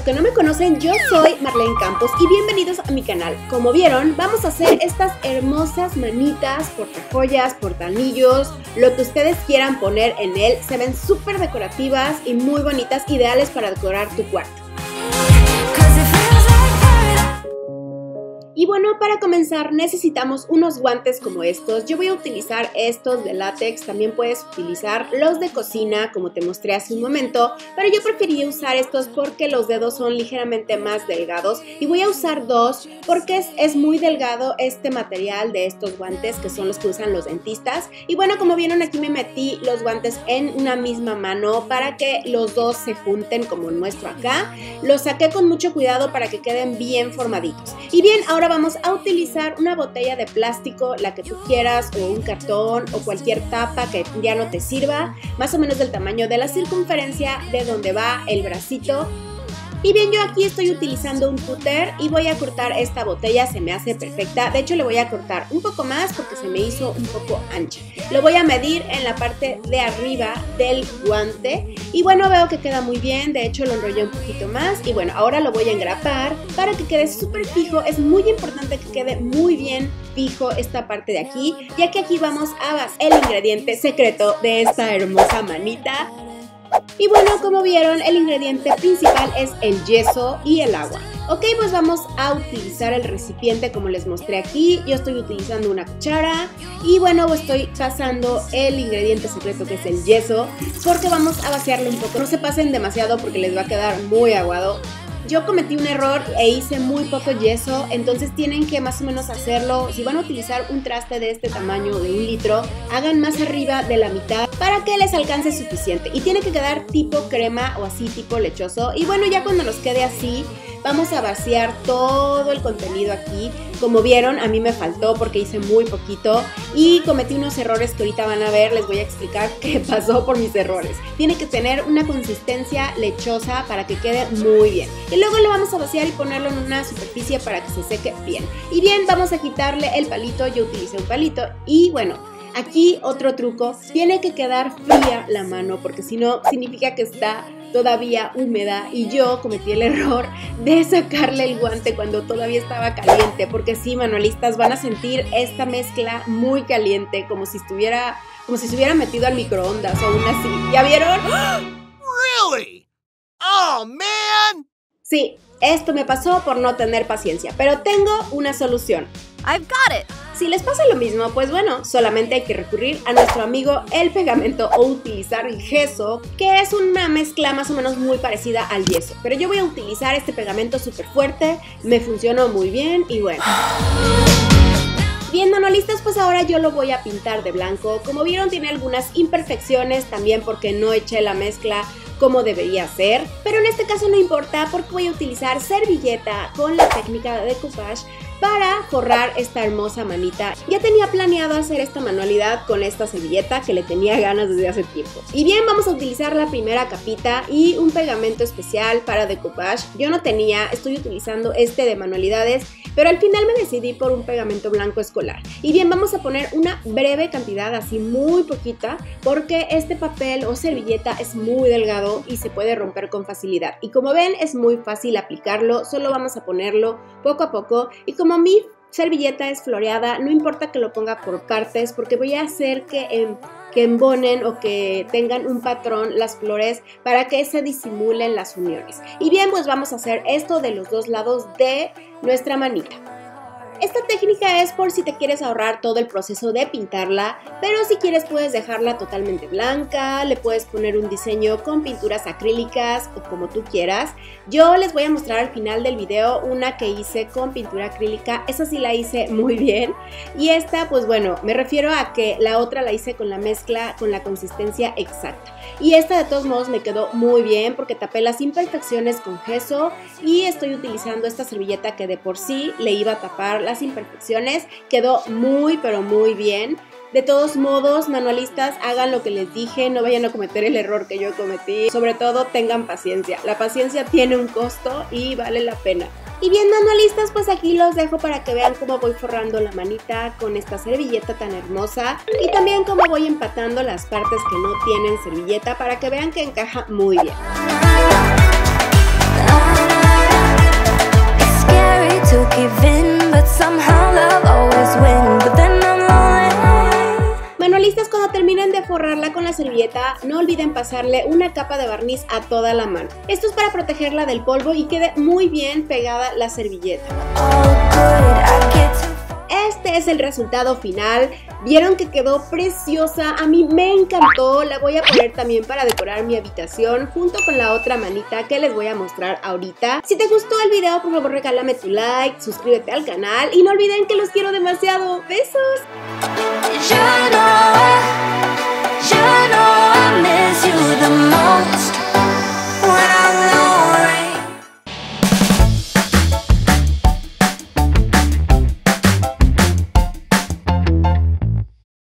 que no me conocen, yo soy Marlene Campos y bienvenidos a mi canal. Como vieron, vamos a hacer estas hermosas manitas, portajoyas, portaanillos, lo que ustedes quieran poner en él. Se ven súper decorativas y muy bonitas, ideales para decorar tu cuarto. Y bueno, para comenzar necesitamos unos guantes como estos. Yo voy a utilizar estos de látex, también puedes utilizar los de cocina como te mostré hace un momento, pero yo preferí usar estos porque los dedos son ligeramente más delgados y voy a usar dos porque es muy delgado este material de estos guantes que son los que usan los dentistas. Y bueno, como vieron, aquí me metí los guantes en una misma mano para que los dos se junten como muestro acá. Los saqué con mucho cuidado para que queden bien formaditos. Y bien, ahora vamos a utilizar una botella de plástico, la que tú quieras, o un cartón o cualquier tapa que ya no te sirva, más o menos del tamaño de la circunferencia de donde va el bracito. Y bien, yo aquí estoy utilizando un cúter y voy a cortar esta botella, se me hace perfecta. De hecho, le voy a cortar un poco más porque se me hizo un poco ancha. Lo voy a medir en la parte de arriba del guante y bueno, veo que queda muy bien. De hecho, lo enrollé un poquito más y bueno, ahora lo voy a engrapar para que quede súper fijo. Es muy importante que quede muy bien fijo esta parte de aquí, ya que aquí vamos a basar el ingrediente secreto de esta hermosa manita. Y bueno, como vieron, el ingrediente principal es el yeso y el agua. Ok, pues vamos a utilizar el recipiente como les mostré aquí. Yo estoy utilizando una cuchara y bueno, estoy pasando el ingrediente secreto que es el yeso porque vamos a vaciarlo un poco. No se pasen demasiado porque les va a quedar muy aguado. Yo cometí un error e hice muy poco yeso, entonces tienen que más o menos hacerlo. Si van a utilizar un traste de este tamaño de 1 litro, hagan más arriba de la mitad para que les alcance suficiente. Y tiene que quedar tipo crema o así tipo lechoso. Y bueno, ya cuando nos quede así, vamos a vaciar todo el contenido aquí. Como vieron, a mí me faltó porque hice muy poquito y cometí unos errores que ahorita van a ver. Les voy a explicar qué pasó por mis errores. Tiene que tener una consistencia lechosa para que quede muy bien. Y luego lo vamos a vaciar y ponerlo en una superficie para que se seque bien. Y bien, vamos a quitarle el palito. Yo utilicé un palito y bueno, aquí otro truco. Tiene que quedar fría la mano porque si no significa que está todavía húmeda y yo cometí el error de sacarle el guante cuando todavía estaba caliente, porque sí, manualistas, van a sentir esta mezcla muy caliente, como si estuviera metido al microondas o aún así. ¿Ya vieron? Really? Oh, man. Sí, esto me pasó por no tener paciencia, pero tengo una solución. I've got it. Si les pasa lo mismo, pues bueno, solamente hay que recurrir a nuestro amigo el pegamento o utilizar el gesso, que es una mezcla más o menos muy parecida al yeso. Pero yo voy a utilizar este pegamento súper fuerte, me funcionó muy bien y bueno. Bien, manualistas, pues ahora yo lo voy a pintar de blanco. Como vieron, tiene algunas imperfecciones también porque no eché la mezcla como debería ser, pero en este caso no importa porque voy a utilizar servilleta con la técnica de decoupage para forrar esta hermosa manita. Ya tenía planeado hacer esta manualidad con esta servilleta que le tenía ganas desde hace tiempo. Y bien, vamos a utilizar la primera capita y un pegamento especial para decoupage. Yo no tenía, estoy utilizando este de manualidades, pero al final me decidí por un pegamento blanco escolar. Y bien, vamos a poner una breve cantidad, así muy poquita, porque este papel o servilleta es muy delgado y se puede romper con facilidad. Y como ven, es muy fácil aplicarlo, solo vamos a ponerlo poco a poco. Y como mi servilleta es floreada, no importa que lo ponga por partes porque voy a hacer que embonen o que tengan un patrón las flores para que se disimulen las uniones. Y bien, pues vamos a hacer esto de los dos lados de nuestra manita. Esta técnica es por si te quieres ahorrar todo el proceso de pintarla, pero si quieres puedes dejarla totalmente blanca, le puedes poner un diseño con pinturas acrílicas o como tú quieras. Yo les voy a mostrar al final del video una que hice con pintura acrílica, esa sí la hice muy bien. Y esta, pues bueno, me refiero a que la otra la hice con la mezcla, con la consistencia exacta. Y esta de todos modos me quedó muy bien porque tapé las imperfecciones con gesso y estoy utilizando esta servilleta que de por sí le iba a tapar las imperfecciones. Quedó muy pero muy bien. De todos modos, manualistas, hagan lo que les dije, no vayan a cometer el error que yo cometí. Sobre todo, tengan paciencia. La paciencia tiene un costo y vale la pena. Y bien, manualistas, pues aquí los dejo para que vean cómo voy forrando la manita con esta servilleta tan hermosa y también cómo voy empatando las partes que no tienen servilleta para que vean que encaja muy bien. Manualistas, cuando terminen de forrarla con la servilleta, no olviden pasarle una capa de barniz a toda la mano. Esto es para protegerla del polvo y quede muy bien pegada la servilleta. Este es el resultado final. ¿Vieron que quedó preciosa? A mí me encantó. La voy a poner también para decorar mi habitación junto con la otra manita que les voy a mostrar ahorita. Si te gustó el video, por favor regálame tu like, suscríbete al canal y no olviden que los quiero demasiado. ¡Besos!